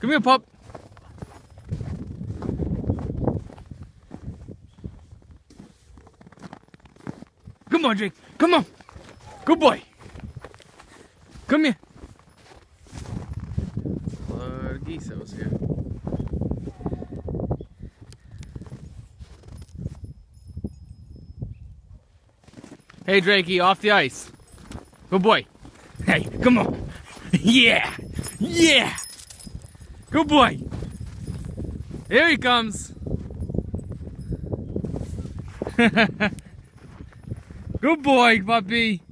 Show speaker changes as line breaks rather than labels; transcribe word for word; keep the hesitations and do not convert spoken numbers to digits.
Come here, pup. Come on, Jake. Come on. Good boy. Come here. A lot of geese that was here. Hey, Drakey, off the ice. Good boy. Hey, come on. Yeah. Yeah. Good boy. Here he comes. Good boy, puppy.